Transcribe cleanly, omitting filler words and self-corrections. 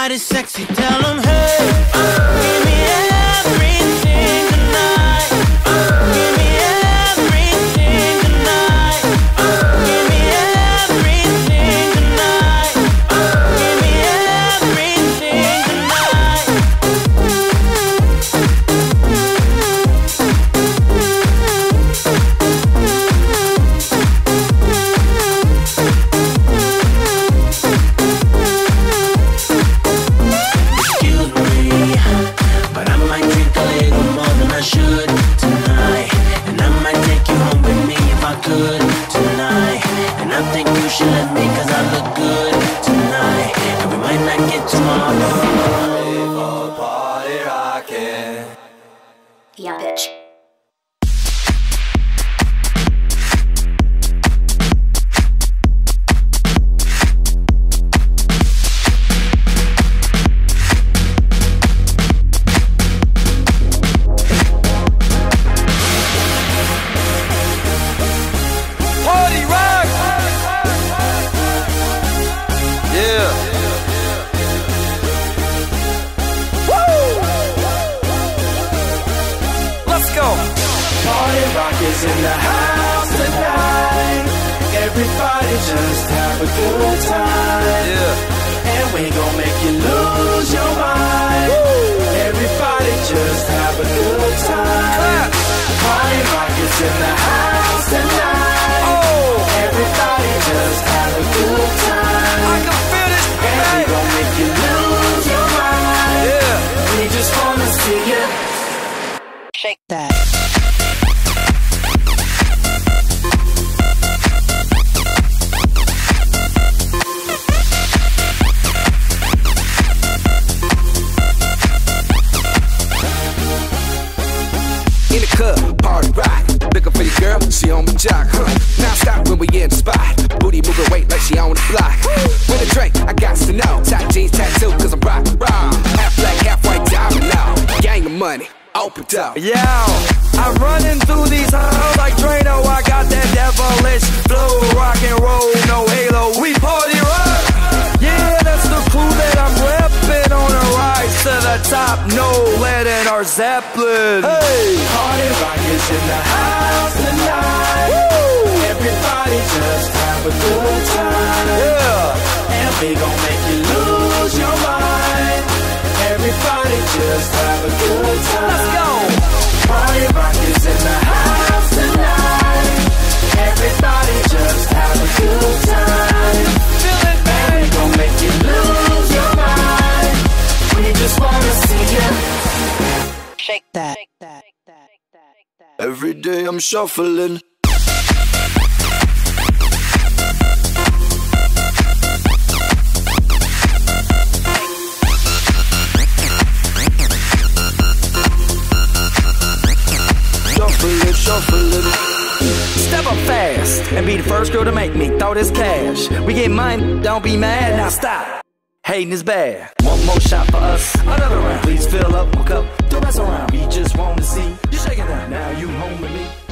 Everybody's sexy, tell them hey, give me everything tonight. Give me everything tonight. Give me everything tonight. Give me everything tonight. Excuse me, but I might drink a little more than I should tonight. And I might take you home with me if I could tonight. And I think you should let me cause I look good tonight. And we might not get tomorrow. Party rockin'. Yeah, bitch. Party rock! Yeah. Woo! Let's go. Party rock is in the house tonight. Everybody just have a good time. Yeah. And we gon' make you lose your mind. Everybody just have a good time. Clap. Party rock is in the house tonight. Oh, Everybody just have a good I time. can feel this. And we Hey. gon' make you lose your mind. Yeah. We just wanna see you. Shake that. In the club, party rock. Looking for your girl, she on my jock. Now stop when we in the spot. Booty moving weight like she on the block. With a drink, I got to know. Tight jeans tattoo, cause I'm rock, raw. Half black, half white, diamond now. Gang of money, open up. Yeah, I'm running through these halls like Drano. I got that devilish flow, rock and roll, no halo. We party rock. Yeah, that's the crew that I'm repping on a rise to the top. No lead in our Zeppelin. Hey, Party rock is in the house tonight. Everybody just have a good time. yeah. And we gon' make you lose your mind. Everybody just have a good time. Let's go. Party rock is in the house tonight. Everybody just have a good time. Feel it, And we gon' make you lose your mind. We just wanna see you. Shake that. Every day I'm shuffling. Shuffling. Step up fast and be the first girl to make me throw this cash. We get mine, don't be mad, now stop. Hating is bad. One more shot for us, another round. Please fill up my cup, don't mess around. We just want to see you shaking that. Now you home with me.